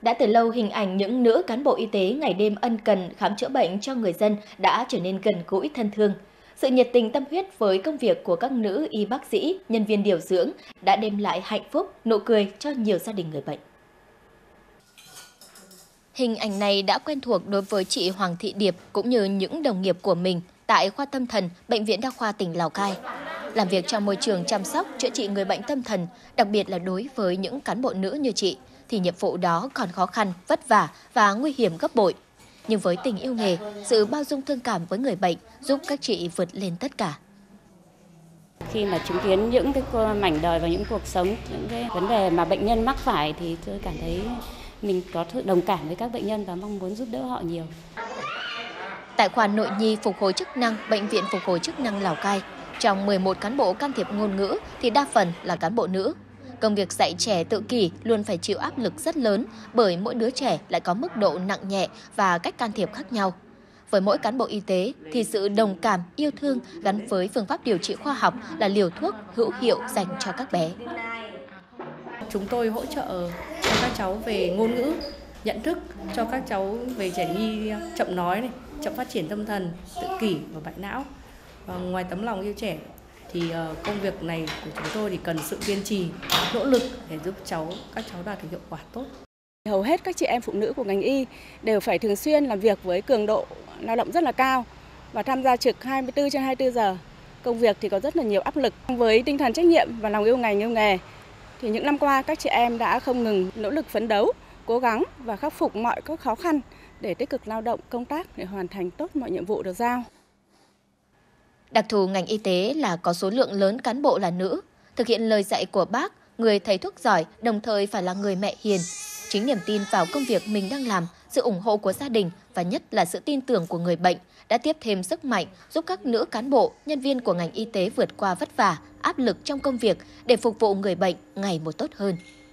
Đã từ lâu, hình ảnh những nữ cán bộ y tế ngày đêm ân cần khám chữa bệnh cho người dân đã trở nên gần gũi thân thương. Sự nhiệt tình tâm huyết với công việc của các nữ y bác sĩ, nhân viên điều dưỡng đã đem lại hạnh phúc, nụ cười cho nhiều gia đình người bệnh. Hình ảnh này đã quen thuộc đối với chị Hoàng Thị Điệp cũng như những đồng nghiệp của mình tại khoa tâm thần, Bệnh viện Đa khoa tỉnh Lào Cai. Làm việc trong môi trường chăm sóc, chữa trị người bệnh tâm thần, đặc biệt là đối với những cán bộ nữ như chị, thì nhiệm vụ đó còn khó khăn, vất vả và nguy hiểm gấp bội. Nhưng với tình yêu nghề, sự bao dung thương cảm với người bệnh giúp các chị vượt lên tất cả. Khi mà chứng kiến những cái mảnh đời và những cuộc sống, những cái vấn đề mà bệnh nhân mắc phải thì tôi cảm thấy mình có sự đồng cảm với các bệnh nhân và mong muốn giúp đỡ họ nhiều. Tại khoa nội nhi phục hồi chức năng, Bệnh viện Phục hồi chức năng Lào Cai, trong 11 cán bộ can thiệp ngôn ngữ thì đa phần là cán bộ nữ. Công việc dạy trẻ tự kỷ luôn phải chịu áp lực rất lớn bởi mỗi đứa trẻ lại có mức độ nặng nhẹ và cách can thiệp khác nhau. Với mỗi cán bộ y tế thì sự đồng cảm, yêu thương gắn với phương pháp điều trị khoa học là liều thuốc hữu hiệu dành cho các bé. Chúng tôi hỗ trợ cho các cháu về ngôn ngữ, nhận thức, cho các cháu về trẻ nhi chậm nói này, chậm phát triển tâm thần, tự kỷ và bại não. Và ngoài tấm lòng yêu trẻ thì công việc này của chúng tôi thì cần sự kiên trì, nỗ lực để giúp các cháu đạt được hiệu quả tốt. Hầu hết các chị em phụ nữ của ngành y đều phải thường xuyên làm việc với cường độ lao động rất là cao và tham gia trực 24/24 giờ. Công việc thì có rất là nhiều áp lực. Với tinh thần trách nhiệm và lòng yêu ngành yêu nghề thì những năm qua các chị em đã không ngừng nỗ lực phấn đấu, cố gắng và khắc phục mọi các khó khăn để tích cực lao động công tác để hoàn thành tốt mọi nhiệm vụ được giao. Đặc thù ngành y tế là có số lượng lớn cán bộ là nữ. Thực hiện lời dạy của bác, người thầy thuốc giỏi đồng thời phải là người mẹ hiền. Chính niềm tin vào công việc mình đang làm, sự ủng hộ của gia đình và nhất là sự tin tưởng của người bệnh đã tiếp thêm sức mạnh giúp các nữ cán bộ, nhân viên của ngành y tế vượt qua vất vả, áp lực trong công việc để phục vụ người bệnh ngày một tốt hơn.